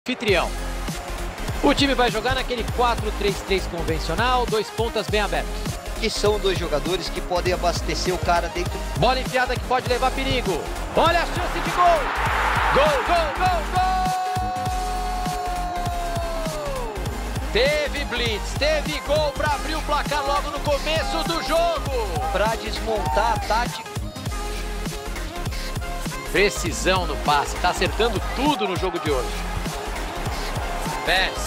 Anfitrião. O time vai jogar naquele 4-3-3 convencional, dois pontas bem abertos. Que são dois jogadores que podem abastecer o cara dentro. Bola enfiada que pode levar perigo. Olha a chance de gol! Gol, gol, gol, gol! Teve blitz, teve gol para abrir o placar logo no começo do jogo. Para desmontar a tática. Precisão no passe, tá acertando tudo no jogo de hoje. Best.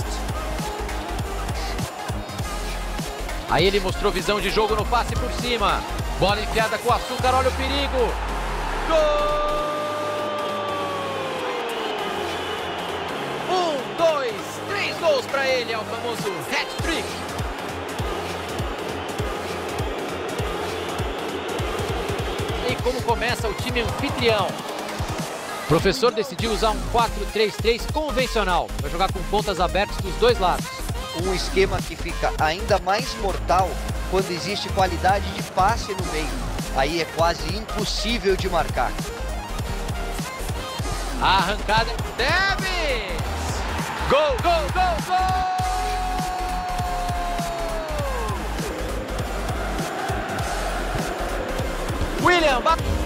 Aí ele mostrou visão de jogo no passe por cima. Bola enfiada com açúcar, olha o perigo. Gol! 1, 2, 3 gols para ele, é o famoso hat-trick. E como começa o time anfitrião? O professor decidiu usar um 4-3-3 convencional. Vai jogar com pontas abertas dos dois lados. Um esquema que fica ainda mais mortal quando existe qualidade de passe no meio. Aí é quase impossível de marcar. A arrancada. Davis! Gol, gol, gol, gol! William!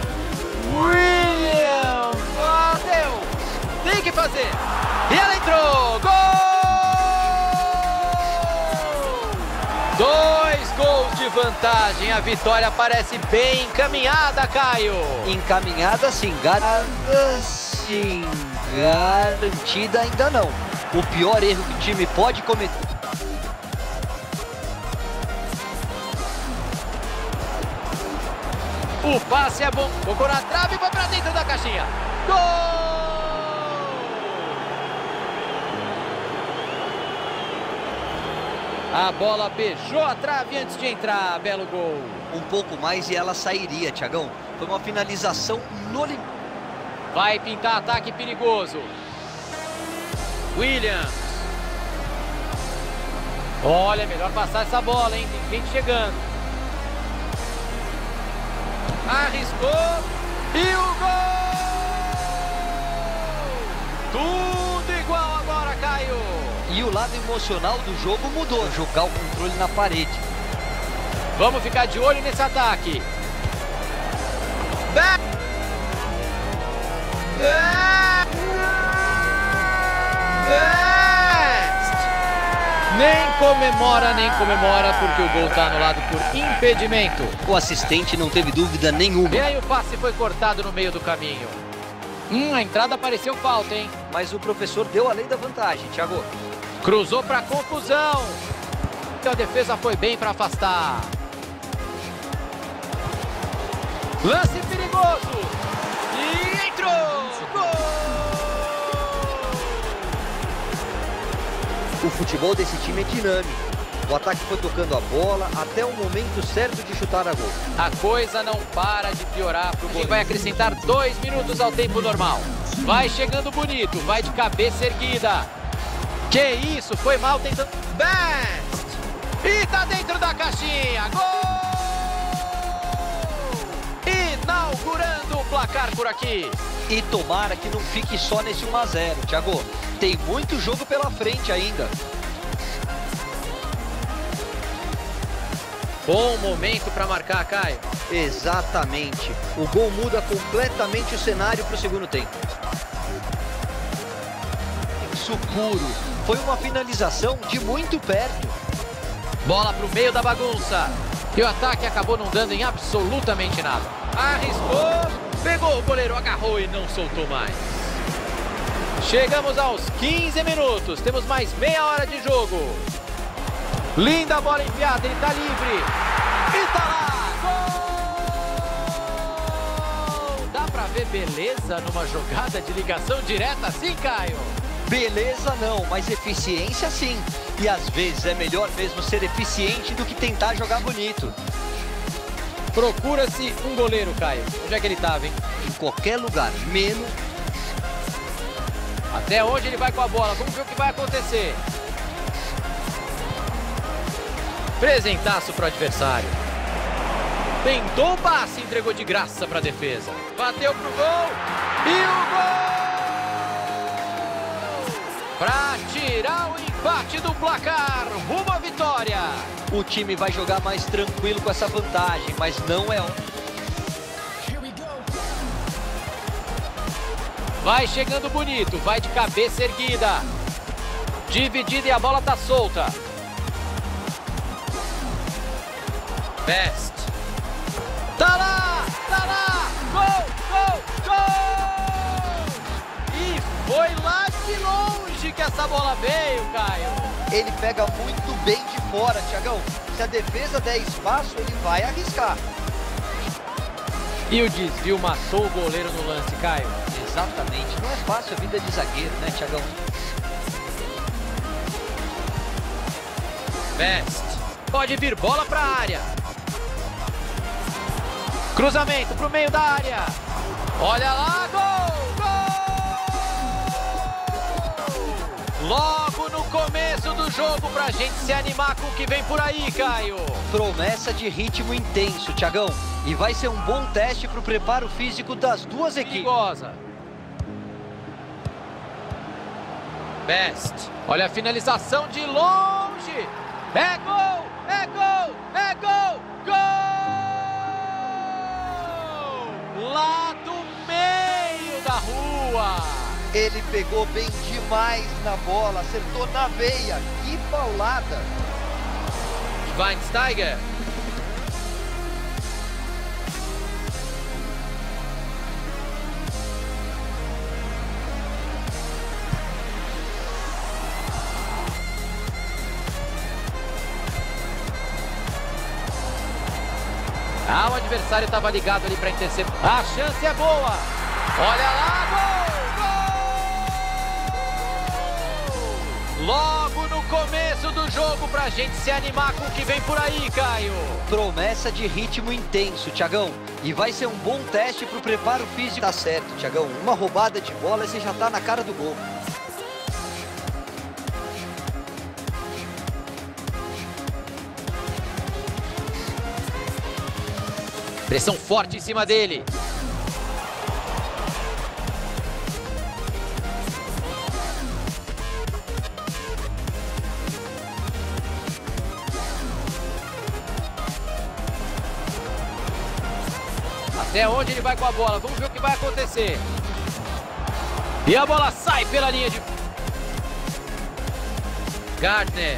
William! Bateu! Tem que fazer! E ela entrou! Gol! 2 gols de vantagem. A vitória parece bem encaminhada, Caio. Encaminhada sim, garantida ainda não. O pior erro que o time pode cometer. O passe é bom. Tocou na trave e vai pra dentro da caixinha. Gol! A bola beijou a trave antes de entrar. Belo gol. Um pouco mais e ela sairia, Thiagão. Foi uma finalização no limite. Vai pintar ataque perigoso. Williams. Olha, melhor passar essa bola, hein? Tem gente chegando. Arriscou. E o gol! Tudo igual agora, Caio. E o lado emocional do jogo mudou. Jogar o controle na parede. Vamos ficar de olho nesse ataque. Best! Nem comemora porque o gol tá anulado por impedimento. O assistente não teve dúvida nenhuma. E aí o passe foi cortado no meio do caminho. A entrada pareceu falta, hein? Mas o professor deu a lei da vantagem, Thiago. Cruzou para confusão. Então a defesa foi bem para afastar. Lance perigoso. E entrou. Gol! O futebol desse time é dinâmico. O ataque foi tocando a bola até o momento certo de chutar a gol. A coisa não para de piorar pro goleiro. Vai acrescentar 2 minutos ao tempo normal. Vai chegando bonito, vai de cabeça erguida. Que isso, foi mal tentando. Best! E tá dentro da caixinha. Gol! Inaugurando o placar por aqui. E tomara que não fique só nesse 1 a 0, Thiago. Tem muito jogo pela frente ainda. Bom momento para marcar, Caio. Exatamente. O gol muda completamente o cenário para o segundo tempo. Isso puro. Foi uma finalização de muito perto. Bola para o meio da bagunça. E o ataque acabou não dando em absolutamente nada. Arriscou, pegou o goleiro, agarrou e não soltou mais. Chegamos aos 15 minutos. Temos mais meia hora de jogo. Linda bola enfiada, ele tá livre. E tá lá. Gol! Dá pra ver beleza numa jogada de ligação direta assim, Caio? Beleza não, mas eficiência sim. E às vezes é melhor mesmo ser eficiente do que tentar jogar bonito. Procura-se um goleiro, Caio. Onde é que ele tava, hein? Em qualquer lugar, menos... Até onde ele vai com a bola? Vamos ver o que vai acontecer. Presentaço pro adversário. Tentou o passe, entregou de graça pra defesa. Bateu pro gol. E o gol! Para tirar o empate do placar, rumo à vitória. O time vai jogar mais tranquilo com essa vantagem, mas não é... Vai chegando bonito, vai de cabeça erguida. Dividida e a bola tá solta. Best. Tá lá, gol, gol, gol! E foi lá de longe que essa bola veio, Caio. Ele pega muito bem de fora, Thiagão. Se a defesa der espaço, ele vai arriscar. E o desvio matou o goleiro no lance, Caio. Exatamente, não é fácil a vida de zagueiro, né, Thiagão? Best. Pode vir bola para a área. Cruzamento para o meio da área. Olha lá, gol! Gol! Logo no começo do jogo para a gente se animar com o que vem por aí, Caio. Promessa de ritmo intenso, Thiagão. E vai ser um bom teste para o preparo físico das duas equipes. Perigosa. Best. Olha a finalização de longe. É gol! É gol! É gol! Gol! Lá do meio da rua. Ele pegou bem demais na bola, acertou na veia. Que paulada! Schweinsteiger. Ah, o adversário estava ligado ali para interceptar. A chance é boa. Olha lá, gol! Gol! Logo no começo do jogo para a gente se animar com o que vem por aí, Caio. Promessa de ritmo intenso, Thiagão. E vai ser um bom teste para o preparo físico. Tá certo, Thiagão. Uma roubada de bola e você já tá na cara do gol. Pressão forte em cima dele. Até onde ele vai com a bola? Vamos ver o que vai acontecer. E a bola sai pela linha de... Gardner.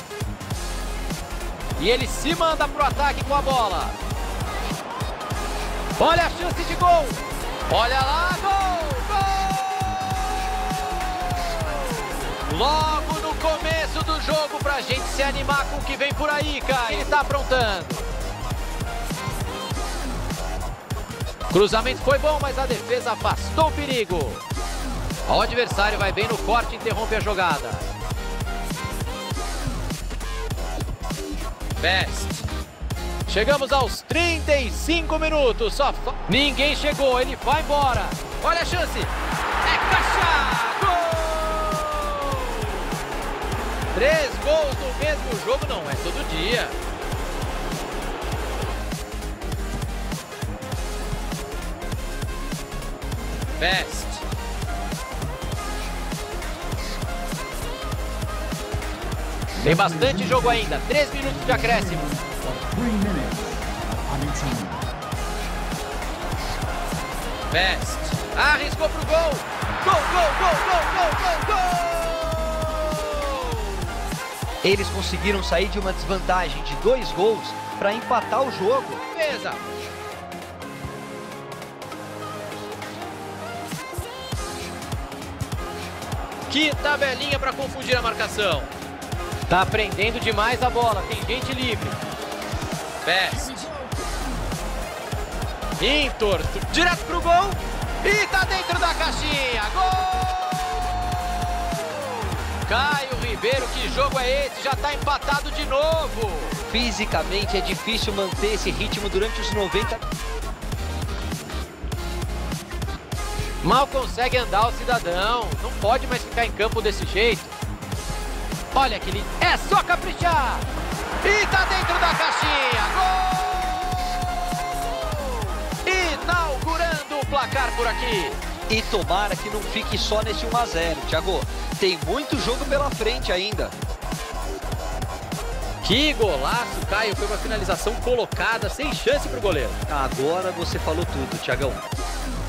E ele se manda pro ataque com a bola. Olha a chance de gol. Olha lá, gol! Gol! Logo no começo do jogo pra gente se animar com o que vem por aí, Caio. Ele tá aprontando. Cruzamento foi bom, mas a defesa afastou o perigo. O adversário vai bem no corte e interrompe a jogada. Best. Chegamos aos 35 minutos. Ninguém chegou, ele vai embora. Olha a chance. É caixa! Gol! 3 gols no mesmo jogo não é todo dia. Best. Tem bastante jogo ainda. 3 minutos de acréscimo. Best. Arriscou pro gol. Gol, gol, gol, gol, gol, gol, gol! Eles conseguiram sair de uma desvantagem de 2 gols para empatar o jogo. Beleza. Que tabelinha para confundir a marcação. Tá prendendo demais a bola. Tem gente livre. Best. Entorto. Direto pro gol. E tá dentro da caixinha. Gol! Caio Ribeiro, que jogo é esse? Já tá empatado de novo. Fisicamente é difícil manter esse ritmo durante os 90. Mal consegue andar o cidadão. Não pode mais ficar em campo desse jeito. Olha que lindo. É só caprichar. E tá dentro da caixinha. Gol! Inaugurando o placar por aqui. E tomara que não fique só nesse 1 a 0, Thiago. tem muito jogo pela frente ainda. Que golaço, Caio. Foi uma finalização colocada, sem chance para o goleiro. Agora você falou tudo, Thiagão.